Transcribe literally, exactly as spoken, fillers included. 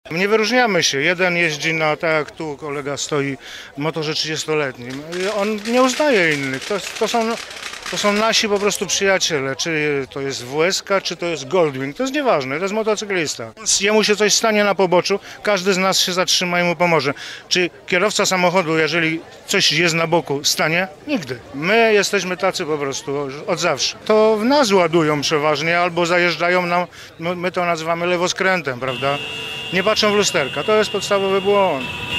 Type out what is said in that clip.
Nie wyróżniamy się. Jeden jeździ na, tak jak tu kolega stoi, motorze trzydziestoletnim. On nie uznaje innych. To, to, są, to są nasi po prostu przyjaciele. Czy to jest W S K, czy to jest Goldwing. To jest nieważne, to jest motocyklista. Jemu się coś stanie na poboczu, każdy z nas się zatrzyma i mu pomoże. Czy kierowca samochodu, jeżeli coś jest na boku, stanie? Nigdy. My jesteśmy tacy po prostu od zawsze. To w nas ładują przeważnie albo zajeżdżają nam, my to nazywamy lewoskrętem, prawda? Nie patrzą w lusterka, to jest podstawowy błąd.